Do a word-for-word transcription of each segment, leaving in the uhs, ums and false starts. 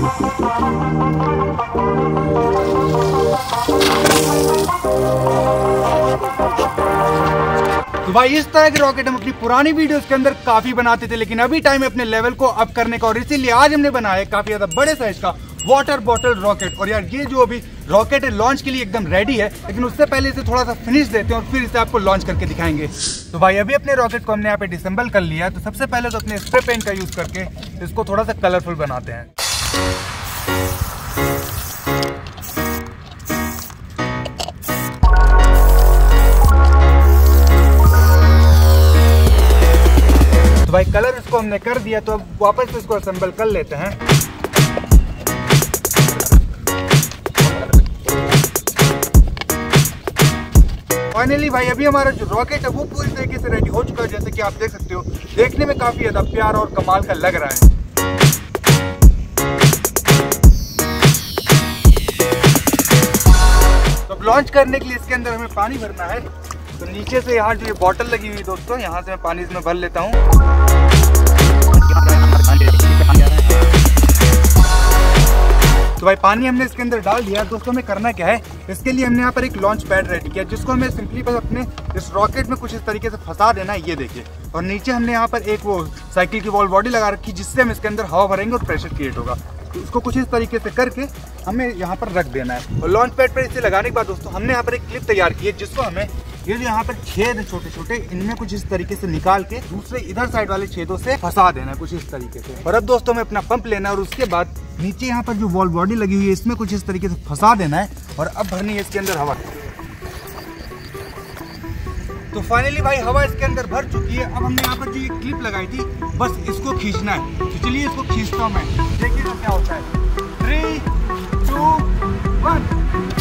तो भाई इस तरह के रॉकेट हम अपनी पुरानी वीडियोस के अंदर काफी बनाते थे, लेकिन अभी टाइम है अपने लेवल को अप करने का, और इसीलिए आज हमने बनाया काफी ज्यादा बड़े साइज का वाटर बॉटल रॉकेट। और यार ये जो अभी रॉकेट है लॉन्च के लिए एकदम रेडी है, लेकिन उससे पहले इसे थोड़ा सा फिनिश देते हैं और फिर इसे आपको लॉन्च करके दिखाएंगे। तो भाई अभी अपने रॉकेट को हमने यहाँ पे डिसेंबल कर लिया है, तो सबसे पहले तो अपने स्प्रे पेंट का यूज करके इसको थोड़ा सा कलरफुल बनाते हैं। तो भाई कलर इसको हमने कर दिया, तो अब वापस इसको असेंबल कर लेते हैं। फाइनली भाई अभी हमारा जो रॉकेट है वो पूरी तरीके से रेडी हो चुका है, जैसे कि आप देख सकते हो। देखने में काफी ज्यादा प्यारा और कमाल का लग रहा है। तो लॉन्च करने के लिए इसके अंदर हमें पानी भरना है। तो नीचे से यहाँ जो ये बॉटल लगी हुई दोस्तों, यहाँ से मैं पानी इसमें भर लेता हूँ। तो भाई पानी हमने इसके अंदर डाल दिया। दोस्तों हमें करना क्या है, इसके लिए हमने यहाँ पर एक लॉन्च पैड रेडी किया, जिसको हमें सिंपली बस अपने इस रॉकेट में कुछ इस तरीके से फंसा देना है, ये देखिए। और नीचे हमने यहाँ पर एक वो साइकिल की वॉल बॉडी लगा रखी, जिससे हम इसके अंदर हवा भरेंगे और प्रेशर क्रिएट होगा। तो इसको कुछ इस तरीके से करके हमें यहाँ पर रख देना है। और लॉन्च पैड पर इसे लगाने के बाद दोस्तों हमने यहाँ पर एक क्लिप तैयार की है, जिसको हमें ये जो यहाँ पर छेद है छोटे छोटे, इनमें कुछ इस तरीके से निकाल के दूसरे इधर साइड वाले छेदों से फंसा देना है कुछ इस तरीके से। और अब दोस्तों हमें अपना पंप लेना है, और उसके बाद नीचे यहाँ पर जो वॉल बॉडी लगी हुई है इसमें कुछ इस तरीके से फंसा देना है, और अब भरनी है इसके अंदर हवा। तो फाइनली भाई हवा इसके अंदर भर चुकी है। अब हमने यहाँ पर जो ये क्लिप लगाई थी, बस इसको खींचना है। तो चलिए इसको खींचता हूँ मैं, देखिए तो क्या होता है। Three two one.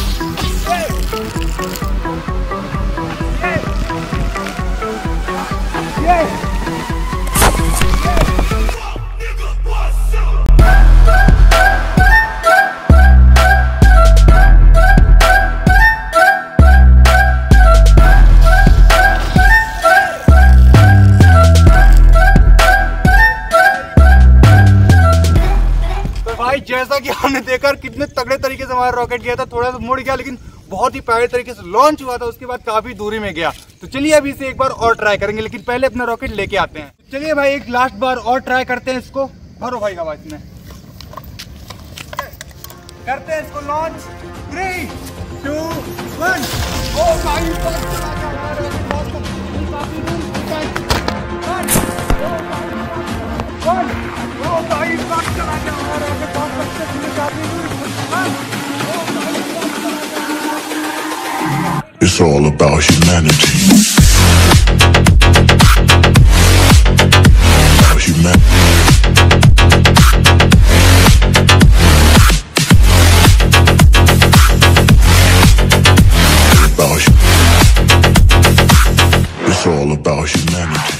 जैसा कि हमने देखा कितने तगड़े तरीके से हमारा रॉकेट गया था, थोड़ा सा मुड़ गया लेकिन बहुत ही प्यारे तरीके से लॉन्च हुआ था। उसके बाद काफी दूरी में गया। तो चलिए अभी इसे एक बार और ट्राई करेंगे, लेकिन पहले अपना रॉकेट लेके आते हैं। चलिए भाई एक लास्ट बार और ट्राई करते हैं इसको। भरो भाई हवा इसमें, करते हैं इसको लॉन्च। Three two one. ओ भाई It's all about humanity. About humanity. About you. It's all about humanity.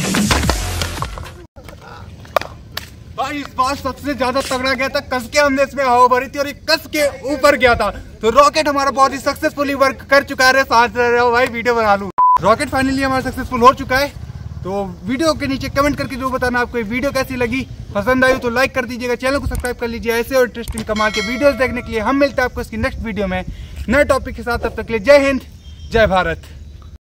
भाई इस बार सबसे ज्यादा तगड़ा गया था, कस के हमने इसमें हवा भरी थी और ये कस के ऊपर गया था। तो रॉकेट हमारा बहुत ही सक्सेसफुली वर्क कर चुका है। साथ रहे हो भाई, वीडियो बना लूं। रॉकेट फाइनली हमारा सक्सेसफुल हो चुका है। तो वीडियो के नीचे कमेंट करके जो बताना आपको ये वीडियो कैसी लगी। पसंद आई तो लाइक कर दीजिएगा, चैनल को सब्सक्राइब कर लीजिए। ऐसे और इंटरेस्टिंग कमाल के वीडियोस देखने के लिए हम मिलते हैं आपको इसकी नेक्स्ट वीडियो में नए टॉपिक के साथ। तब तक के लिए जय हिंद, जय भारत।